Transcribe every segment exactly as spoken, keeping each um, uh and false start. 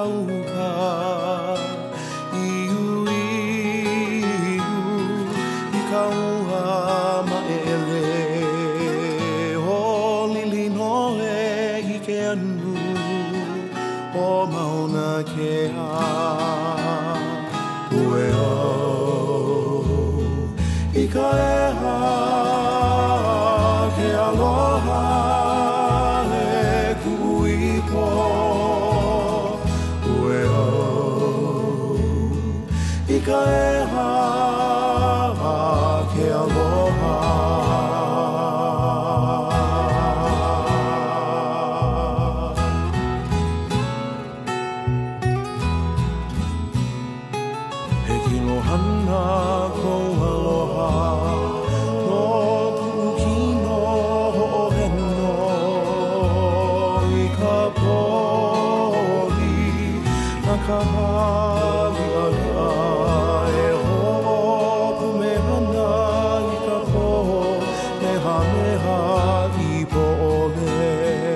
kauka iu iu I kaua maele o lilino e I ke anu o mauna ke a ue au I ka eha ke aloha e kuipo ue au I ka eha ke aloha he kilo hana ko aloha no kukino ho'oheno I ka poli na ka hali ala e ho'opu mehana I ka poho meha meha I po'ole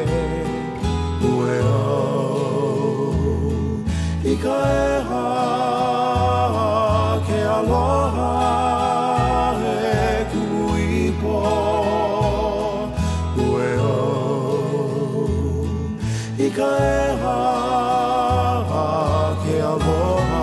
ue au I ka eha ke aloha e kuipo ue au I ka eha ke aloha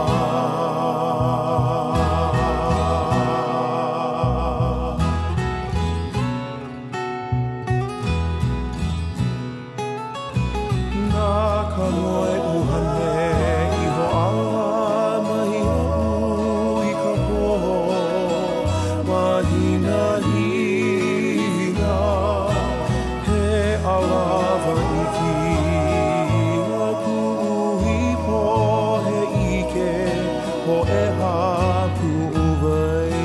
Nā ka moe uhane I ho'ala mahi hau I ka poho mahina hina he alawa iki a ku'uhipo he ike ho e haku uwai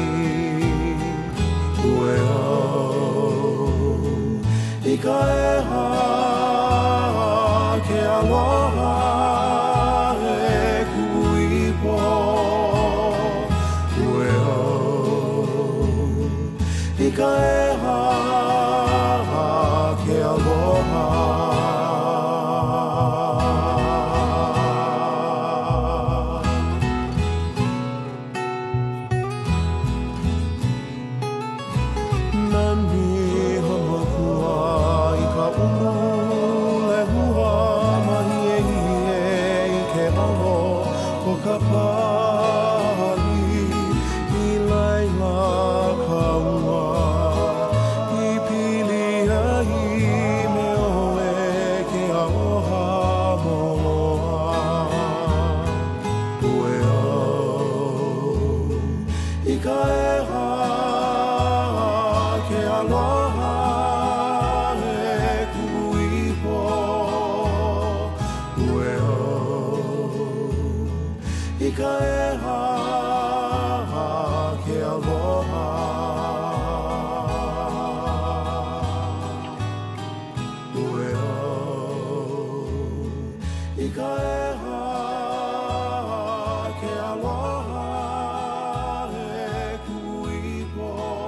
ue au I ka eha ke aloha e kuipo ue au I ka eha ke aloha Nani hamakua I ka ulu le hua mahi e hie I ke alo o ka pali I laila ka ua I pili ai me oe ke aloha moloa ue au I ka eha ke aloha e kuipo ue au I ka eha ke aloha ue au I ka eha ke aloha e kuipo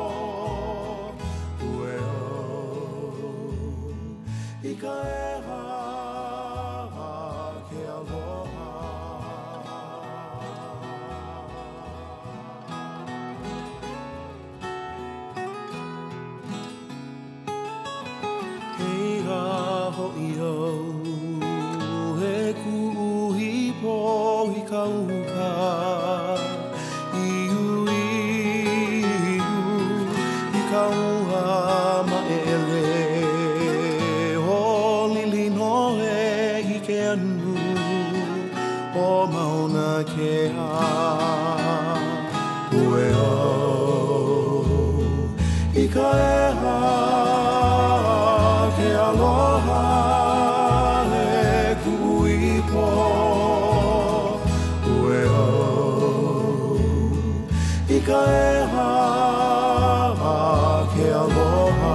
ue au I ka eha ke aloha Hei rā ho'i au he ku'uhipo I kauka iu iu I kaua maele o lilino e I ke anu o mauna ke a ue au I ka eha ke aloha e kuipo ue au I ka eha ke aloha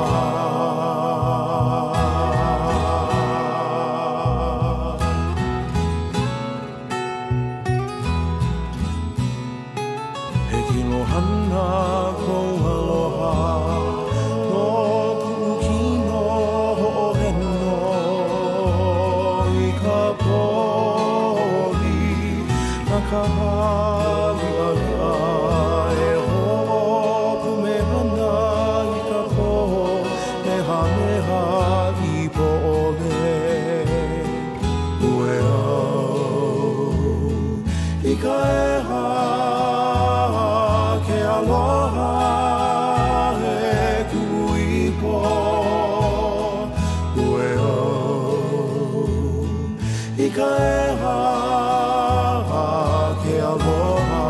he kilo hana ko aloha no kukino ho'oheno I ka poho Ika e ha ke aloha.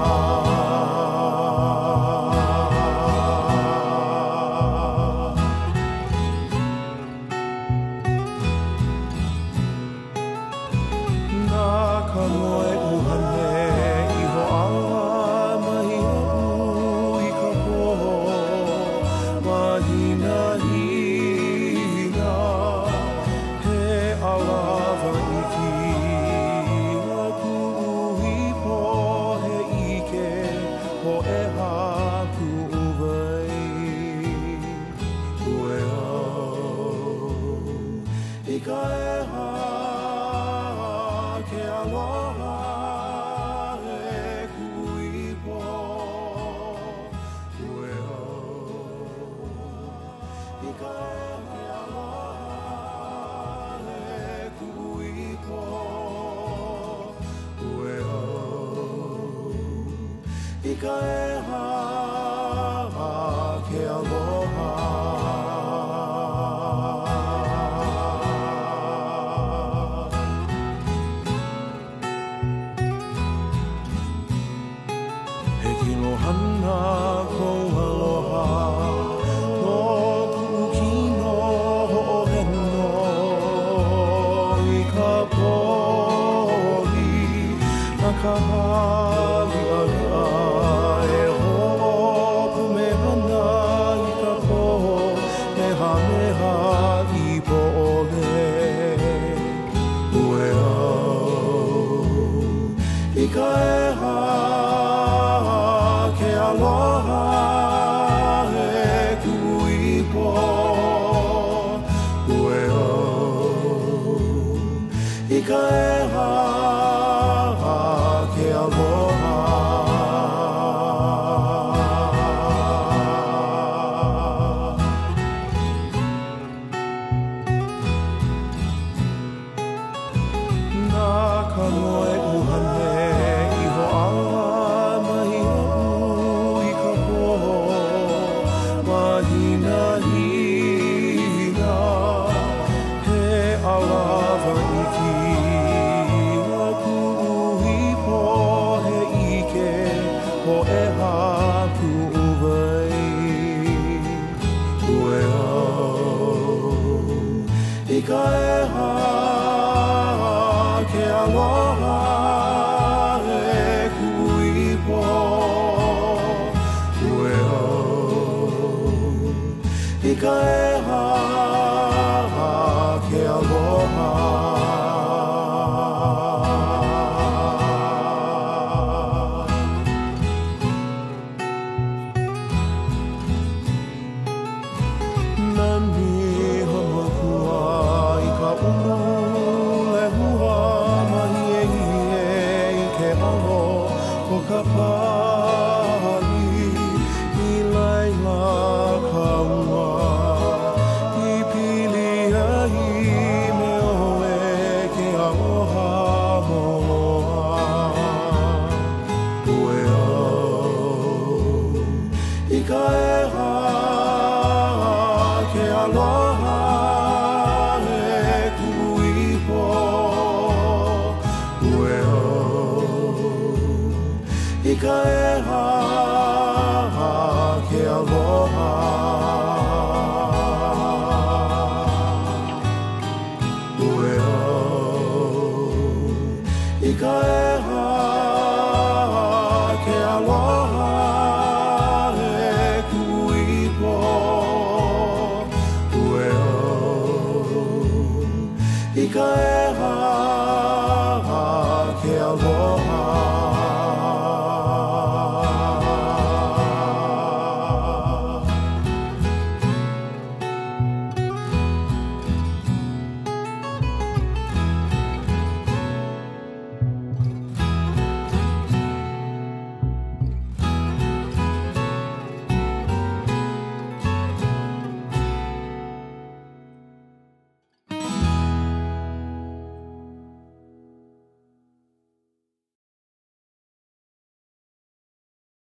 Ika e ha